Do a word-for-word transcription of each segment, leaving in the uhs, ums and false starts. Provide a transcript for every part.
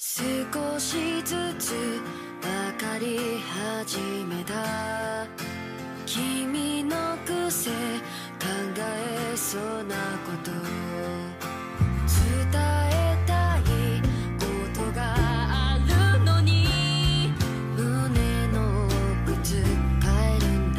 少しずつ分かり始めた君の癖、考えそうなこと伝えたいことがあるのに胸の奥つかえるんだ。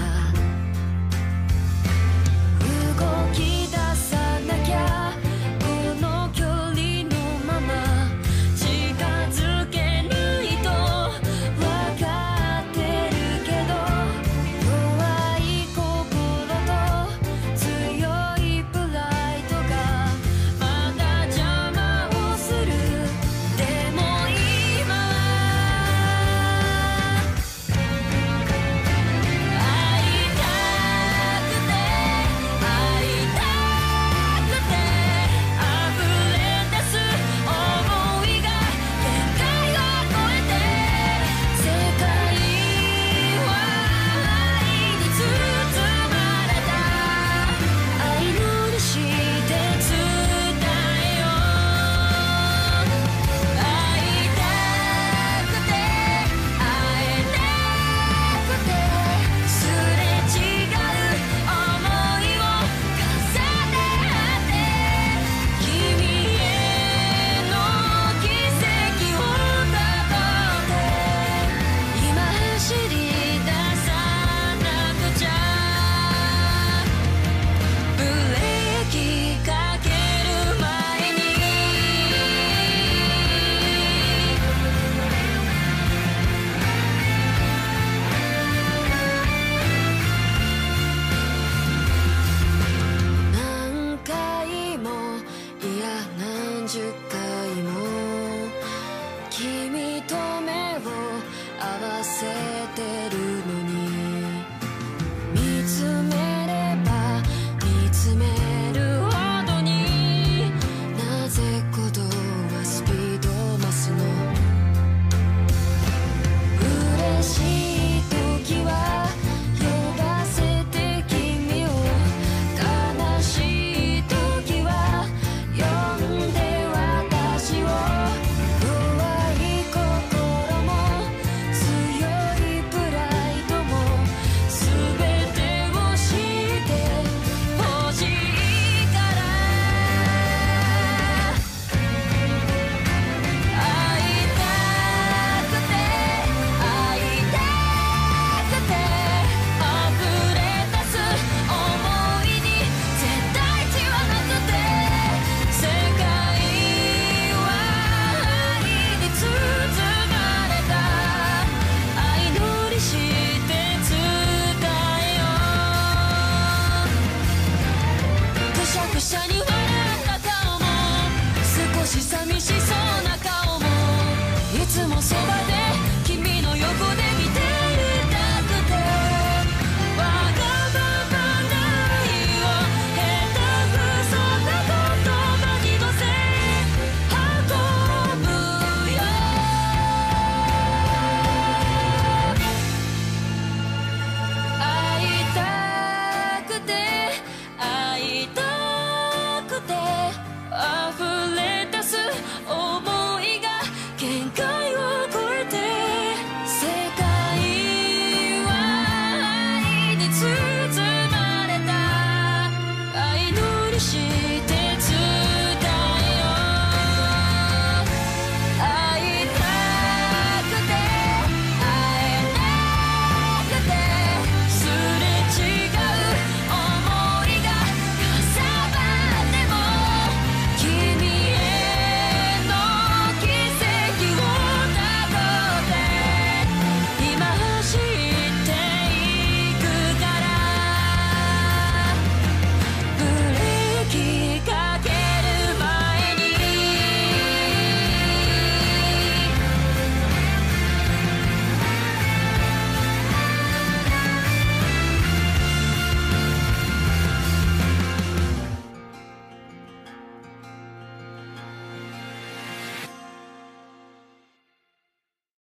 動き出さなきゃこの距離のまま近づけないと分かってるけど、弱い心と強いプライドがまだ邪魔をする。でも今は会いたくて会いたくて溢れ出す想いが限界を超えて、世界は愛に包まれた。愛のりして伝えよう。会いたくて会えなくてすれ違う想いを重ね合って君への奇跡をたどって今走り出さなくちゃ。ブレーキかける前に何回もいや何十回も君と目を合わせてるのに、見つめれば見つめるほどになぜ鼓動はスピード増すの。嬉しい時は呼ばせて君を、悲しい時は呼んで私を。弱い心も強いプライドも全てを知ってほしいから。会いたくて会いたくて溢れ出す想いに絶対値はなくて、世界は愛に包まれた。愛のりして伝えよう。くしゃくしゃに笑った顔も少し寂しそうな顔もいつもそば